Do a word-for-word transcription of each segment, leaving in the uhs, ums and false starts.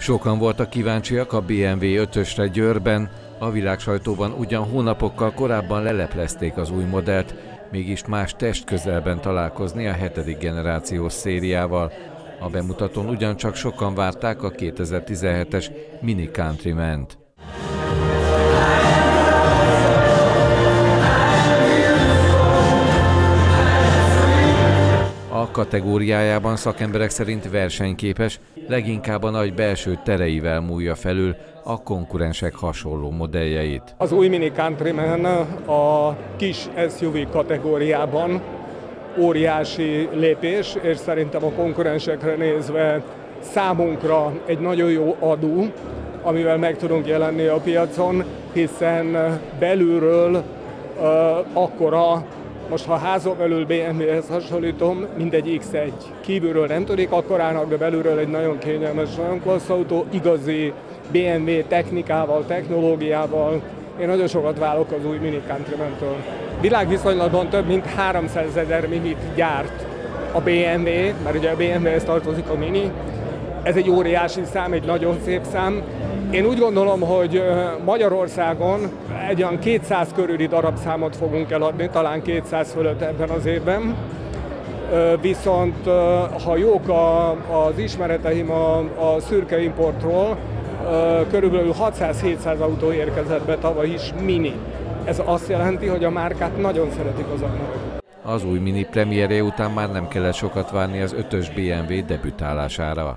Sokan voltak kíváncsiak a bé em vé ötösre Győrben, a világsajtóban ugyan hónapokkal korábban leleplezték az új modellt, mégis más testközelben találkozni a hetedik generációs szériával. A bemutatón ugyancsak sokan várták a kétezer-tizenhetes Mini Countryman-t. A kategóriájában szakemberek szerint versenyképes, leginkább a nagy belső tereivel múlja felül a konkurensek hasonló modelljeit. Az új Mini Countryman a kis es u vé kategóriában óriási lépés, és szerintem a konkurensekre nézve számunkra egy nagyon jó adó, amivel meg tudunk jelenni a piacon, hiszen belülről uh, akkora, most ha házon belül bé em véhez hasonlítom, mindegy iksz egy. Kívülről nem tudik akkorának, de belülről egy nagyon kényelmes, nagyon klassz autó, igazi bé em vé technikával, technológiával. Én nagyon sokat várok az új Mini Countryman-től. Világviszonylatban több mint háromszázezer minit gyárt a bé em vé, mert ugye a bé em véhez tartozik a Mini. Ez egy óriási szám, egy nagyon szép szám. Én úgy gondolom, hogy Magyarországon egy olyan kétszáz körüli darabszámot fogunk eladni, talán kétszáz fölött ebben az évben. Viszont ha jók az ismereteim a, a szürke importról, körülbelül hatszáz-hétszáz autó érkezett be tavaly is Mini. Ez azt jelenti, hogy a márkát nagyon szeretik az emberek. Az új Mini premierje után már nem kellett sokat várni az ötös bé em vé debütálására.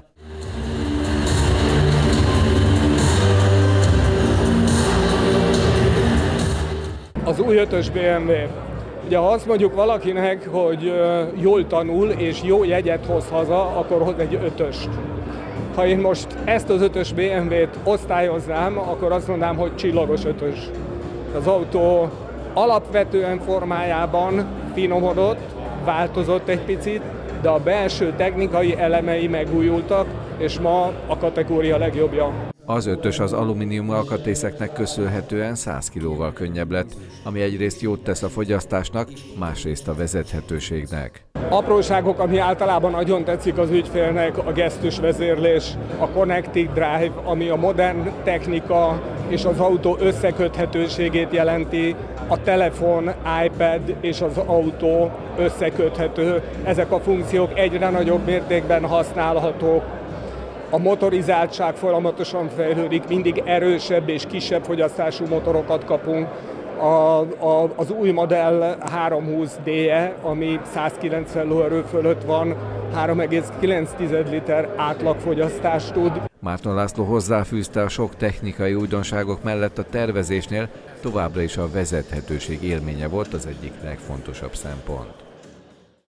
Az új ötös bé em vé. Ugye ha azt mondjuk valakinek, hogy jól tanul és jó jegyet hoz haza, akkor hoz egy ötöst. Ha én most ezt az ötös bé em vét osztályoznám, akkor azt mondanám, hogy csillagos ötös. Az autó alapvetően formájában finomodott, változott egy picit, de a belső technikai elemei megújultak, és ma a kategória legjobbja. Az ötös az alumínium alkatrészeknek köszönhetően száz kilóval könnyebb lett, ami egyrészt jót tesz a fogyasztásnak, másrészt a vezethetőségnek. Apróságok, ami általában nagyon tetszik az ügyfélnek, a gesztus vezérlés, a Connected Drive, ami a modern technika és az autó összeköthetőségét jelenti, a telefon, iPad és az autó összeköthető. Ezek a funkciók egyre nagyobb mértékben használhatók. A motorizáltság folyamatosan fejlődik, mindig erősebb és kisebb fogyasztású motorokat kapunk. A, a, az új modell háromszázhúsz dé-je, ami százkilencven lóerő fölött van, három egész kilenc liter átlagfogyasztást tud. Márton László hozzáfűzte, a sok technikai újdonságok mellett a tervezésnél továbbra is a vezethetőség élménye volt az egyik legfontosabb szempont.